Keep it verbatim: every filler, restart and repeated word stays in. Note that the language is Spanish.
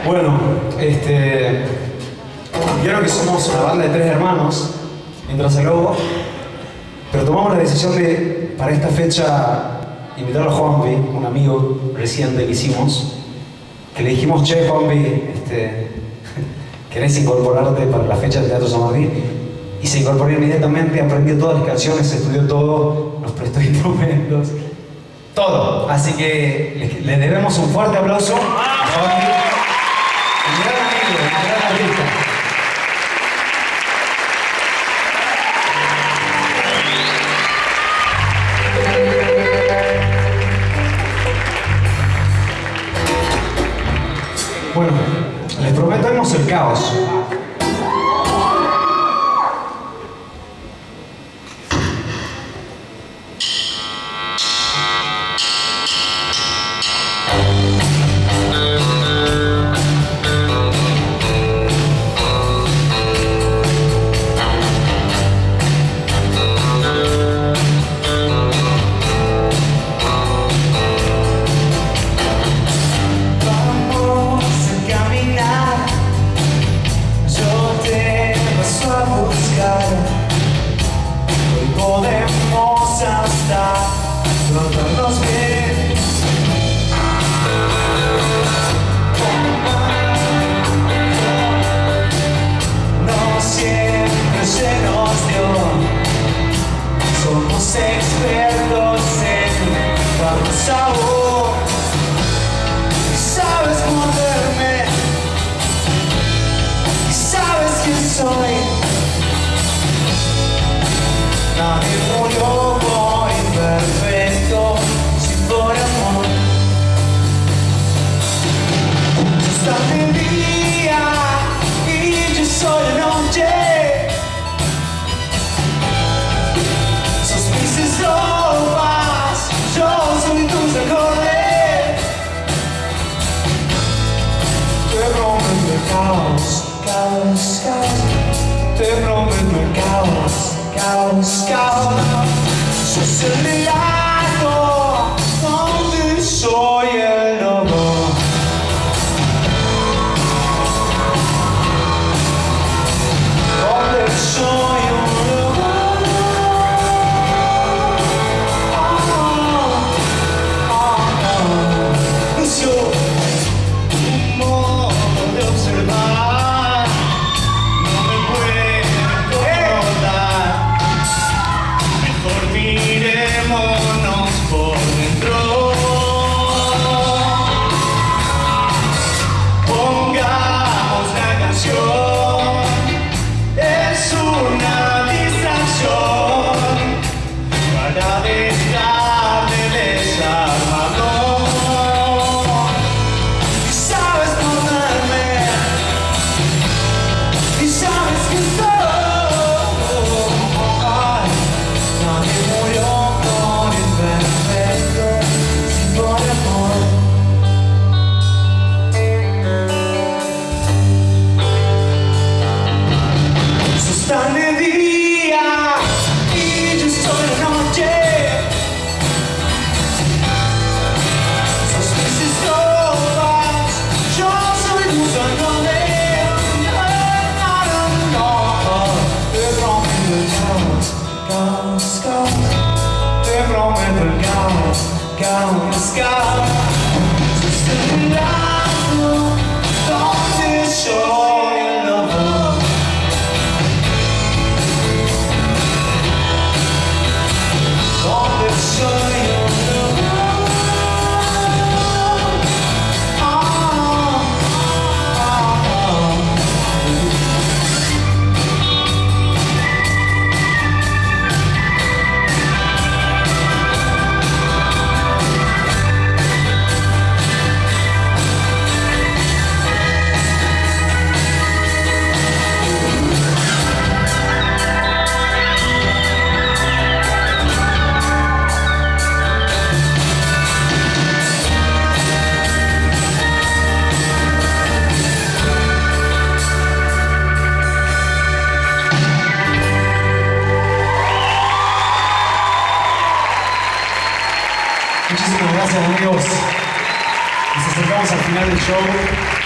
Bueno, este... vieron que somos una banda de tres hermanos, mientras el lobo, pero tomamos la decisión de, para esta fecha, invitar a Juanpi, un amigo reciente que hicimos, que le dijimos, che, Juanpi, este, ¿querés incorporarte para la fecha del Teatro San Martín? Y se incorporó inmediatamente, aprendió todas las canciones, estudió todo, nos prestó instrumentos, todo. Así que le, le debemos un fuerte aplauso a Juanpi, un gran amigo, un gran artista. Bueno, les prometemos el caos. Podemos hasta tratarnos bien. No siempre se nos dio. Somos expertos en darnos sabor. Y sabes morderme. Y sabes quién soy. Nadie murió por imperfecto, si por amor. Tú estás de día y yo soy de noche. Sos mis estrofas, yo soy tus acordes. Te prometo el caos, caos, caos. Te prometo el caos. Caos, caos, sos el relato donde soy el lobo. Donde soy un lobo. Oh, oh, oh. Soy un modo de observar. No me puede controlar. Mirémonos por dentro. Pongamos la canción. Es una distracción para dejar de desarmarnos. Y sabes ponerme. Y sabes que soy. Nadie murió por imperfecto, si por amor. Sos tan de día y yo soy de noche. Sos mis estrofas, yo soy tu sangre. No, no, no, te prometo el caos. Caos, caos, te prometo el caos, caos, caos. Sos el relato donde soy el lobo. Donde soy el lobo. Oh, oh, oh. Muchísimas gracias, amigos. Nos acercamos al final del show.